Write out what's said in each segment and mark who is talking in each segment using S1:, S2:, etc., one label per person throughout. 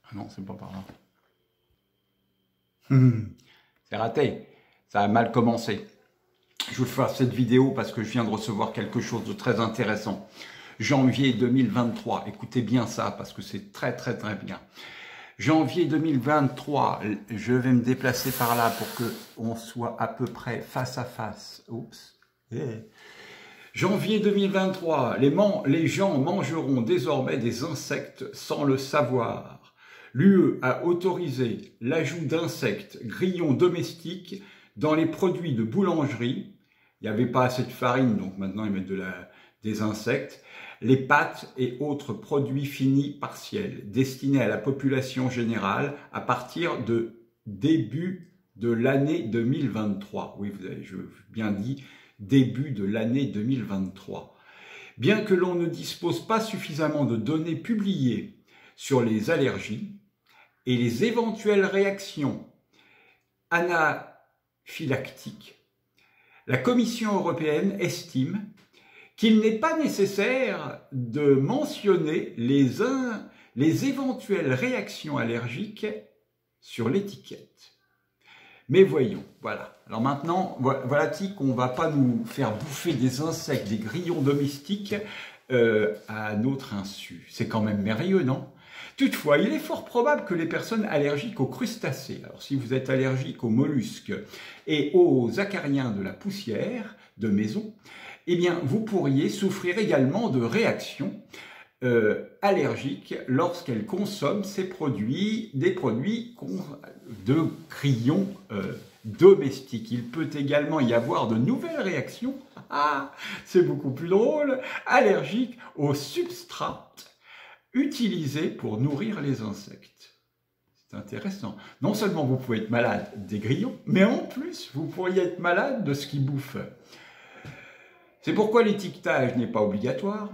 S1: Ah non, c'est pas par là. C'est raté. Ça a mal commencé. Je vais faire cette vidéo parce que je viens de recevoir quelque chose de très intéressant. Janvier 2023. Écoutez bien ça parce que c'est très bien. Janvier 2023, je vais me déplacer par là pour qu'on soit à peu près face à face. Oups. Janvier 2023, les gens mangeront désormais des insectes sans le savoir. L'UE a autorisé l'ajout d'insectes grillons domestiques dans les produits de boulangerie. Il n'y avait pas assez de farine, donc maintenant ils mettent des insectes. Les pâtes et autres produits finis partiels destinés à la population générale à partir de début de l'année 2023. Oui, vous avez bien dit début de l'année 2023. Bien que l'on ne dispose pas suffisamment de données publiées sur les allergies et les éventuelles réactions anaphylactiques, la Commission européenne estime qu'il n'est pas nécessaire de mentionner les éventuelles réactions allergiques sur l'étiquette. Mais voyons, voilà. Alors maintenant, voilà-t-il qu'on ne va pas nous faire bouffer des insectes, des grillons domestiques à notre insu. C'est quand même merveilleux, non? Toutefois, il est fort probable que les personnes allergiques aux crustacés, alors si vous êtes allergique aux mollusques et aux acariens de la poussière de maison, eh bien, vous pourriez souffrir également de réactions allergiques lorsqu'elles consomment ces produits, des produits de grillons domestiques. Il peut également y avoir de nouvelles réactions, c'est beaucoup plus drôle, allergiques aux substrates utilisés pour nourrir les insectes. C'est intéressant. Non seulement vous pouvez être malade des grillons, mais en plus, vous pourriez être malade de ce qu'ils bouffent. C'est pourquoi l'étiquetage n'est obligatoire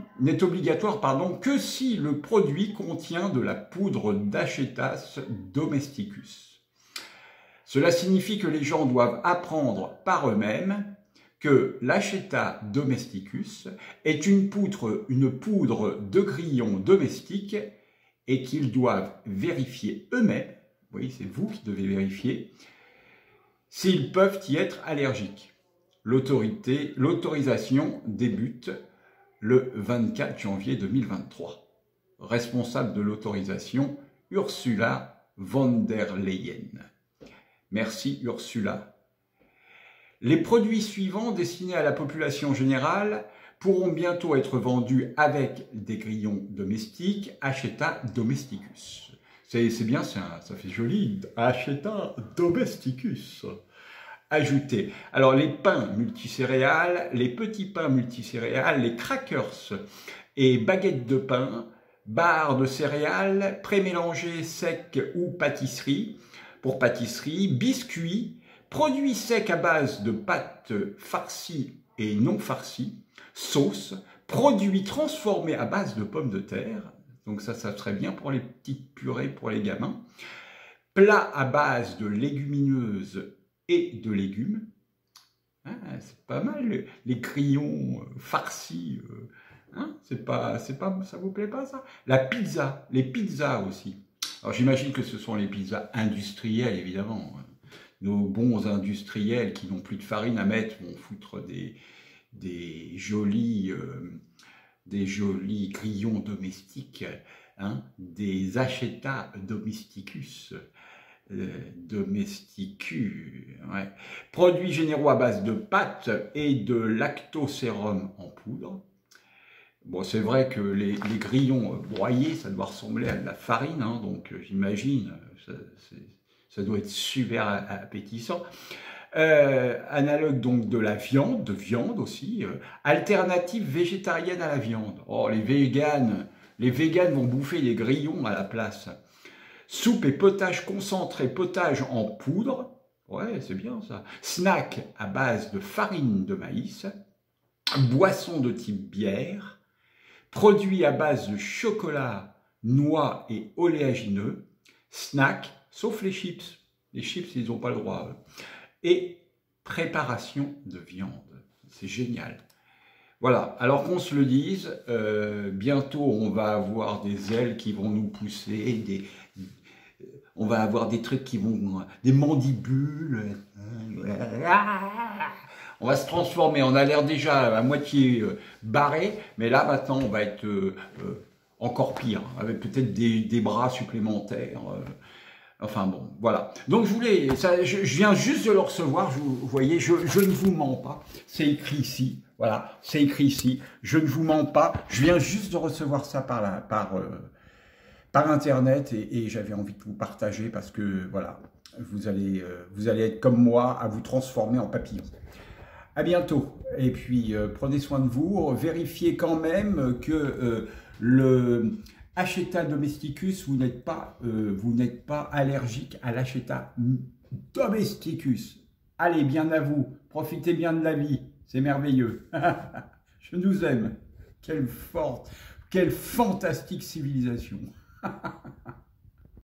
S1: que si le produit contient de la poudre d'Achaetas domesticus. Cela signifie que les gens doivent apprendre par eux-mêmes que l'Achaetas domesticus est une poudre de grillon domestique et qu'ils doivent vérifier eux-mêmes, oui, c'est vous qui devez vérifier, s'ils peuvent y être allergiques. L'autorisation débute le 24 janvier 2023. Responsable de l'autorisation, Ursula von der Leyen. Merci Ursula. Les produits suivants destinés à la population générale pourront bientôt être vendus avec des grillons domestiques Achaetas domesticus. C'est bien, ça fait joli, Achaetas domesticus. Ajouter. Alors les pains multicéréales, les petits pains multicéréales, les crackers et baguettes de pain, barres de céréales, prémélangés secs ou pâtisserie, pour pâtisserie, biscuits, produits secs à base de pâtes farcies et non farcies, sauces, produits transformés à base de pommes de terre, donc ça serait bien pour les petites purées pour les gamins, plats à base de légumineuses et de légumes. C'est pas mal, les grillons farcis. Ça vous plaît pas ça? La pizza, les pizzas aussi. Alors j'imagine que ce sont les pizzas industrielles, évidemment. Nos bons industriels qui n'ont plus de farine à mettre vont foutre des jolis grillons domestiques, des Achaetas domesticus. Ouais. Produits généraux à base de pâtes et de lactosérum en poudre. Bon, c'est vrai que les grillons broyés, ça doit ressembler à de la farine, donc j'imagine, ça doit être super appétissant. Analogue donc de la viande, aussi. Alternative végétarienne à la viande. Oh, les véganes vont bouffer des grillons à la place. Soupe et potage concentré, potage en poudre, ouais, c'est bien ça. Snack à base de farine de maïs, boisson de type bière, produits à base de chocolat, noix et oléagineux, snack, sauf les chips. Les chips, ils n'ont pas le droit. Et préparation de viande. C'est génial. Voilà, alors qu'on se le dise, bientôt on va avoir des ailes qui vont nous pousser, on va avoir des trucs qui vont, des mandibules. On va se transformer. On a l'air déjà à moitié barré, mais là maintenant on va être encore pire, avec peut-être des bras supplémentaires. Enfin bon, voilà. Donc je viens juste de le recevoir. Vous voyez, je ne vous mens pas. C'est écrit ici. Voilà, c'est écrit ici. Je ne vous mens pas. Je viens juste de recevoir ça par Internet et j'avais envie de vous partager parce que voilà, vous allez être comme moi à vous transformer en papillon. À bientôt. Et puis prenez soin de vous. Vérifiez quand même que le Hacheta domesticus, vous n'êtes pas allergique à l'Hacheta domesticus. Allez, bien à vous. Profitez bien de la vie. C'est merveilleux. Je nous aime. Quelle fantastique civilisation.